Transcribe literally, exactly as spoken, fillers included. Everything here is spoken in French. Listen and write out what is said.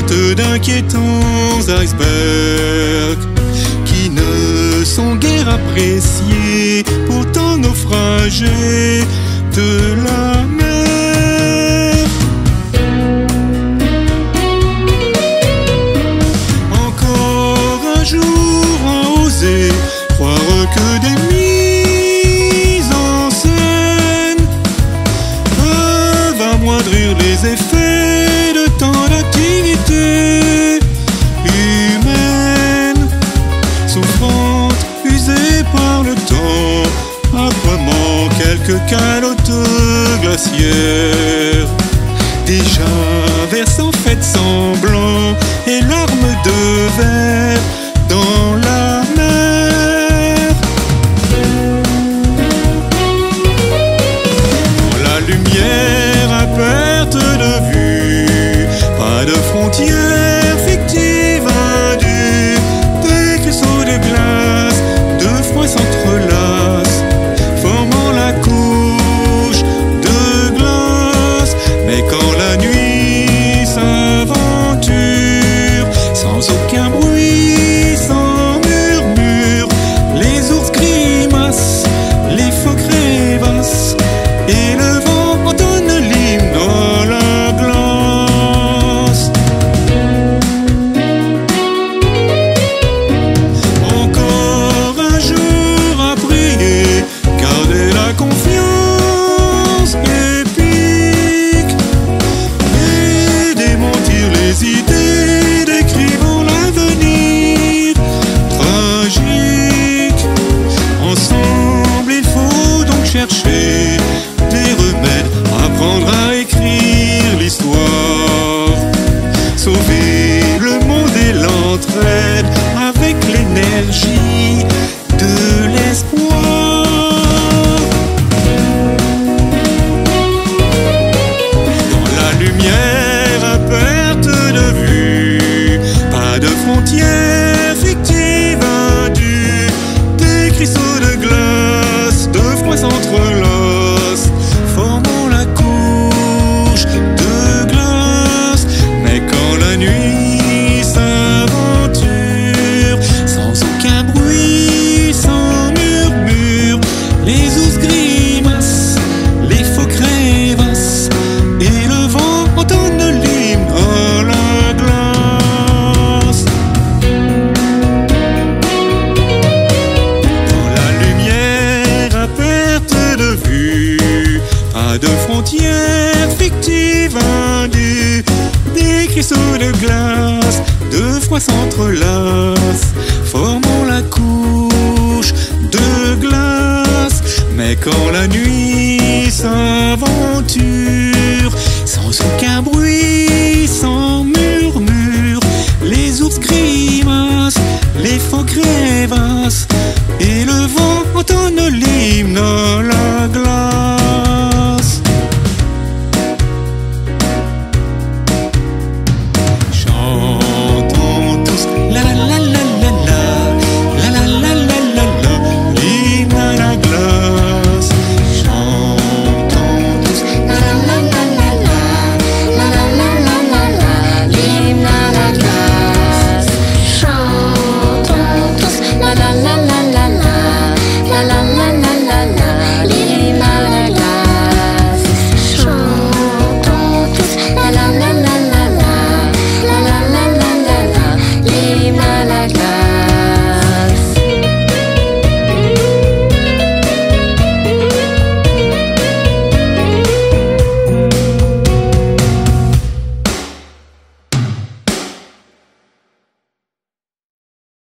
porte d'inquiétants icebergs qui ne sont guère appréciés, pourtant naufragés de la mer. Encore un jour à oser croire que des mises en scène peuvent amoindrir les effets de tant d'activités humaines, souffrantes, usées par le temps, âprement quelques calottes glaciaires, déjà versant faites semblant et larmes de verre dans la mer. Dans la lumière à perte de vue, pas de frontières fictives indues, des cristaux de glace, deux fois s'entrelacent, formant la couche de glace. Mais quand la nuit s'aventure, sans aucun bruit, sans murmure, les ours grimacent, les phoques rêvassent, et le vent entonne l'hymne dans la glace. Encore un jour à prier, garder la confiance épique et démentir les idées décrivant l'avenir tragique. Ensemble il faut donc chercher des remèdes, apprendre à écrire l'histoire, sauver le monde et l'entraide avec l'énergie de l'espoir. Dans la lumière à perte de vue, pas de frontières fictives indues, des cristaux de glace, deux fois s'entrelacent, formant la couche de glace. Mais quand la nuit s'aventure, sans aucun bruit, sans murmure, les ours grimacent, les phoques rêvassent, et le vent entonne l'hymne à la glace. Dans la lumière à perte de vue, pas de frontières fictives indues, des cristaux de glace, deux fois s'entrelacent, formant la couche de glace. Mais quand la nuit s'aventure,